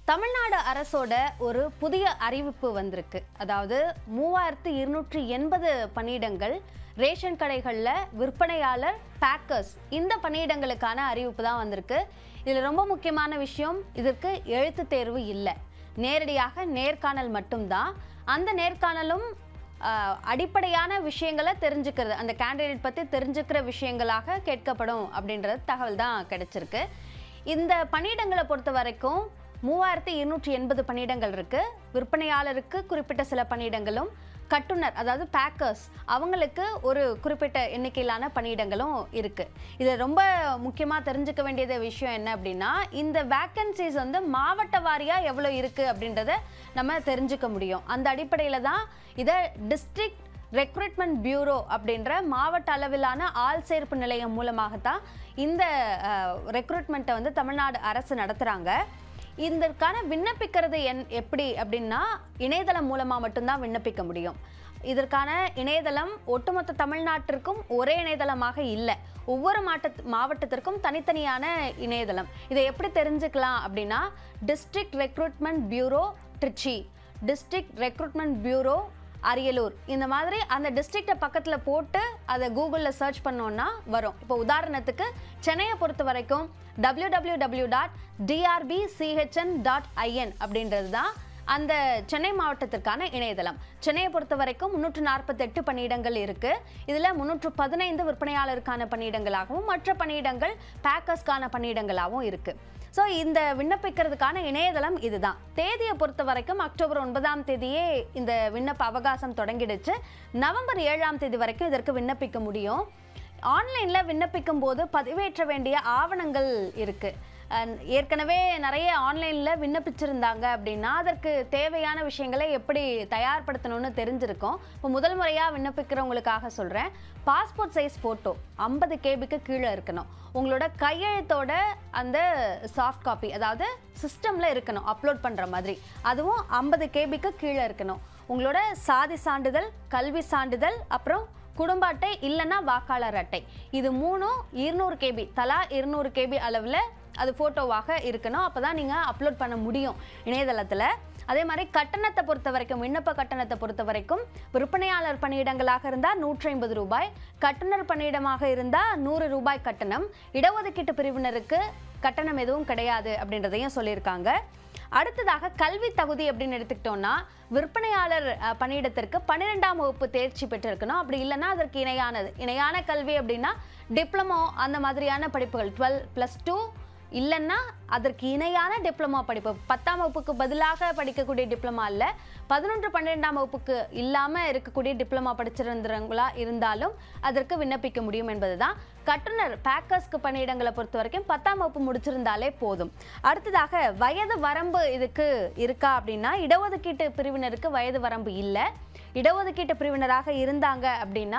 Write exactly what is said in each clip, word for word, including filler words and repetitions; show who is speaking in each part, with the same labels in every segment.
Speaker 1: தமிழ்நாடு அரசோட ஒரு புதிய அறிவிப்பு வந்திருக்கு. அதாவது மூவாயிரத்து இருநூற்றி எண்பது பணியிடங்கள் ரேஷன் கடைகளில் விற்பனையாளர், பேக்கர்ஸ் இந்த பணியிடங்களுக்கான அறிவிப்பு தான் வந்திருக்கு. இதில் ரொம்ப முக்கியமான விஷயம், இதற்கு எழுத்து தேர்வு இல்லை, நேரடியாக நேர்காணல் மட்டும்தான். அந்த நேர்காணலும் அடிப்படையான விஷயங்களை தெரிஞ்சுக்கிறது, அந்த கேண்டிடேட் பற்றி தெரிஞ்சுக்கிற விஷயங்களாக கேட்கப்படும் அப்படின்றது தகவல் தான் கிடைச்சிருக்கு. இந்த பணியிடங்களை பொறுத்த வரைக்கும் மூவாயிரத்தி இருநூற்றி எண்பது பணியிடங்கள் இருக்கு. விற்பனையாளருக்கு குறிப்பிட்ட சில பணியிடங்களும், கட்டுனர் அதாவது பேக்கர்ஸ் அவங்களுக்கு ஒரு குறிப்பிட்ட எண்ணிக்கையிலான பணியிடங்களும் இருக்கு. இது ரொம்ப முக்கியமாக தெரிஞ்சுக்க வேண்டியது விஷயம் என்ன அப்படின்னா, இந்த வேக்கன்சிஸ் வந்து மாவட்ட வாரியாக எவ்வளோ இருக்கு அப்படின்றத நம்ம தெரிஞ்சுக்க முடியும். அந்த அடிப்படையில் தான் இதை டிஸ்ட்ரிக்ட் ரெக்ரூட்மெண்ட் பியூரோ அப்படின்ற மாவட்ட அளவிலான ஆள் சேர்ப்பு நிலையம் மூலமாகத்தான் இந்த ரெக்ரூட்மெண்ட்டை வந்து தமிழ்நாடு அரசு நடத்துகிறாங்க. இதற்கான விண்ணப்பிக்கிறது என் எப்படி அப்படின்னா, இணையதளம் மூலமாக மட்டும்தான் விண்ணப்பிக்க முடியும். இதற்கான இணையதளம் ஒட்டுமொத்த தமிழ்நாட்டிற்கும் ஒரே இணையதளமாக இல்லை, ஒவ்வொரு மாவட்ட மாவட்டத்திற்கும் தனித்தனியான இணையதளம். இதை எப்படி தெரிஞ்சுக்கலாம் அப்படின்னா, district recruitment bureau Tiruchi, district recruitment bureau Ariyalur, இந்த மாதிரி அந்த டிஸ்ட்ரிக்டை பக்கத்தில் போட்டு அதை கூகுளில் சர்ச் பண்ணோன்னா வரும். இப்போ உதாரணத்துக்கு சென்னையை பொறுத்த வரைக்கும் W W W dot TRBCHN dot IN அப்படின்றது தான் அந்த சென்னை மாவட்டத்திற்கான இணையதளம். சென்னையை பொறுத்த வரைக்கும் முன்னூற்று நாற்பத்தி எட்டு பணியிடங்கள் இருக்கு. இதில் முன்னூற்று பதினைந்து விற்பனையாளருக்கான பணியிடங்களாகவும் மற்ற பணியிடங்கள் பேக்கர்ஸ்க்கான பணியிடங்களாகவும் இருக்கு. ஸோ இந்த விண்ணப்பிக்கிறதுக்கான இணையதளம் இதுதான். தேதியை பொறுத்த வரைக்கும் அக்டோபர் ஒன்பதாம் தேதியே இந்த விண்ணப்ப அவகாசம் தொடங்கிடுச்சு. நவம்பர் ஏழாம் தேதி வரைக்கும் இதற்கு விண்ணப்பிக்க முடியும். ஆன்லைனில் விண்ணப்பிக்கும் போது பதிவேற்ற வேண்டிய ஆவணங்கள் இருக்குது. ஏற்கனவே நிறைய ஆன்லைனில் விண்ணப்பிச்சிருந்தாங்க அப்படின்னா அதற்கு தேவையான விஷயங்களை எப்படி தயார்படுத்தணும்னு தெரிஞ்சிருக்கும். இப்போ முதல் முறையாக விண்ணப்பிக்கிறவங்களுக்காக சொல்கிறேன். பாஸ்போர்ட் சைஸ் ஃபோட்டோ ஐம்பது கேபிக்கு கீழே இருக்கணும். உங்களோட கையெழுத்தோட அந்த சாஃப்ட் காப்பி, அதாவது சிஸ்டமில் இருக்கணும் அப்லோட் பண்ணுற மாதிரி, அதுவும் ஐம்பது கேபிக்கு கீழே இருக்கணும். உங்களோட சாதி சான்றிதழ், கல்வி சான்றிதழ், அப்புறம் குடும்ப அட்டை இல்லைன்னா வாக்காளர் அட்டை, இது மூணும் இருநூறு கேபி தலா இருநூறு கேபி அளவில் அது ஃபோட்டோவாக இருக்கணும். அப்போ தான் நீங்கள் அப்லோட் பண்ண முடியும் இணையதளத்தில். அதே மாதிரி கட்டணத்தை பொறுத்த வரைக்கும், விண்ணப்ப கட்டணத்தை பொறுத்த வரைக்கும் விற்பனையாளர் பணியிடங்களாக இருந்தால் நூற்றி ஐம்பது ரூபாய், கட்டுனர் பணியிடமாக இருந்தால் நூறு ரூபாய் கட்டணம். இடஒதுக்கீட்டு பிரிவினருக்கு கட்டணம் எதுவும் கிடையாது அப்படின்றதையும் சொல்லியிருக்காங்க. அடுத்ததாக கல்வி தகுதி அப்படின்னு எடுத்துக்கிட்டோம்னா, விற்பனையாளர் பணியிடத்திற்கு பன்னிரெண்டாம் வகுப்பு தேர்ச்சி பெற்றிருக்கணும். அப்படி இல்லைன்னா அதற்கு இணையானது இணையான கல்வி அப்படின்னா டிப்ளமோ அந்த மாதிரியான படிப்புகள், டுவெல் ப்ளஸ் டூ இல்லைன்னா அதற்கு இணையான டிப்ளமா படிப்பு, பத்தாம் வகுப்புக்கு பதிலாக படிக்கக்கூடிய டிப்ளமா இல்லை, பதினொன்று பன்னிரெண்டாம் வகுப்புக்கு இல்லாமல் இருக்கக்கூடிய டிப்ளமா படிச்சிருந்தவங்களா இருந்தாலும் அதற்கு விண்ணப்பிக்க முடியும் என்பது தான். கட்டுனர் பேக்கர்ஸ்க்கு பணியிடங்களை பொறுத்த வரைக்கும் பத்தாம் வகுப்பு முடிச்சிருந்தாலே போதும். அடுத்ததாக வயது வரம்பு இதுக்கு இருக்கா அப்படின்னா, இடஒதுக்கீட்டு பிரிவினருக்கு வயது வரம்பு இல்லை. இடஒதுக்கீட்டு பிரிவினராக இருந்தாங்க அப்படின்னா,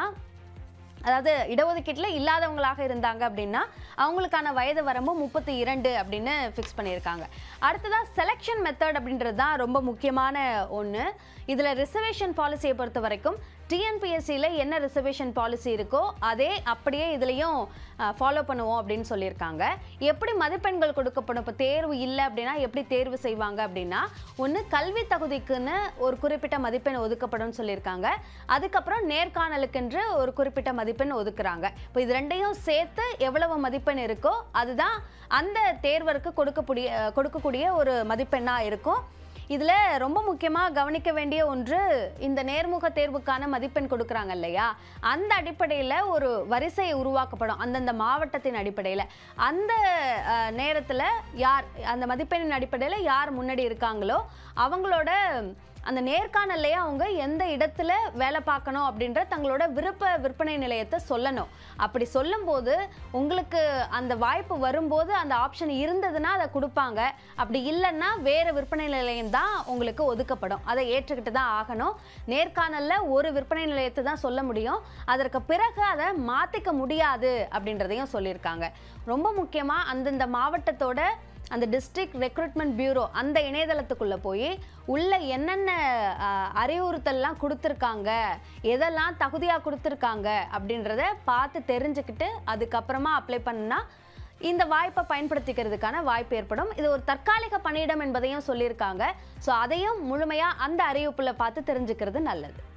Speaker 1: அதாவது இடஒதுக்கீட்டில் இல்லாதவங்களாக இருந்தாங்க அப்படின்னா அவங்களுக்கான வயது வரம்பு முப்பத்தி இரண்டு அப்படின்னு ஃபிக்ஸ் பண்ணியிருக்காங்க. அடுத்ததாக செலெக்ஷன் மெத்தட் அப்படின்றது தான் ரொம்ப முக்கியமான ஒன்று. இதில் ரிசர்வேஷன் பாலிசியை பொறுத்த வரைக்கும் டிஎன்பிஎஸ்சியில் என்ன ரிசர்வேஷன் பாலிசி இருக்கோ அதே அப்படியே இதுலேயும் ஃபாலோ பண்ணுவோம் அப்படின்னு சொல்லியிருக்காங்க. எப்படி மதிப்பெண்கள் கொடுக்கப்படும், இப்போ தேர்வு இல்லை அப்படின்னா எப்படி தேர்வு செய்வாங்க அப்படின்னா, ஒன்று கல்வி தகுதிக்குன்னு ஒரு குறிப்பிட்ட மதிப்பெண் ஒதுக்கப்படும் சொல்லியிருக்காங்க. அதுக்கப்புறம் நேர்காணலுக்கென்று ஒரு குறிப்பிட்ட மதிப்பெண் ஒதுக்குறாங்க. இப்போ இது ரெண்டையும் சேர்த்து எவ்வளவு மதிப்பெண் இருக்கோ அதுதான் அந்த தேர்வருக்கு கொடுக்கக்கூடிய கொடுக்கக்கூடிய ஒரு மதிப்பெண்ணாக இருக்கும். இதில் ரொம்ப முக்கியமாக கவனிக்க வேண்டிய ஒன்று, இந்த நேர்முக தேர்வுக்கான மதிப்பெண் கொடுக்குறாங்க இல்லையா, அந்த அடிப்படையில் ஒரு வரிசை உருவாக்கப்படும் அந்தந்த மாவட்டத்தின் அடிப்படையில். அந்த நேரத்தில் யார் அந்த மதிப்பெண்ணின் அடிப்படையில் யார் முன்னாடி இருக்காங்களோ அவங்களோட அந்த நேர்காணல்லையே அவங்க எந்த இடத்துல வேலை பார்க்கணும் அப்படின்ற தங்களோட விருப்ப விற்பனை நிலையத்தை சொல்லணும். அப்படி சொல்லும்போது உங்களுக்கு அந்த வாய்ப்பு வரும்போது அந்த ஆப்ஷன் இருந்ததுன்னா அதை கொடுப்பாங்க. அப்படி இல்லைன்னா வேறு விற்பனை நிலையம் தான் உங்களுக்கு ஒதுக்கப்படும். அதை ஏற்றுக்கிட்டு தான் ஆகணும். நேர்காணலில் ஒரு விற்பனை நிலையத்தை தான் சொல்ல முடியும், அதற்கு பிறகு அதை மாற்றிக்க முடியாது அப்படின்றதையும் சொல்லியிருக்காங்க. ரொம்ப முக்கியமாக அந்தந்த மாவட்டத்தோட அந்த டிஸ்ட்ரிக்ட் ரெக்ரூட்மெண்ட் பியூரோ அந்த இணையதளத்துக்குள்ளே போய் உள்ள என்னென்ன அறிவுறுத்தல்லாம் கொடுத்துருக்காங்க, எதெல்லாம் தகுதியாக கொடுத்துருக்காங்க அப்படின்றத பார்த்து தெரிஞ்சுக்கிட்டு அதுக்கப்புறமா அப்ளை பண்ணால் இந்த வாய்ப்பை பயன்படுத்திக்கிறதுக்கான வாய்ப்பு ஏற்படும். இது ஒரு தற்காலிக பணியிடம் என்பதையும் சொல்லியிருக்காங்க. ஸோ அதையும் முழுமையாக அந்த அறிவிப்பில் பார்த்து தெரிஞ்சுக்கிறது நல்லது.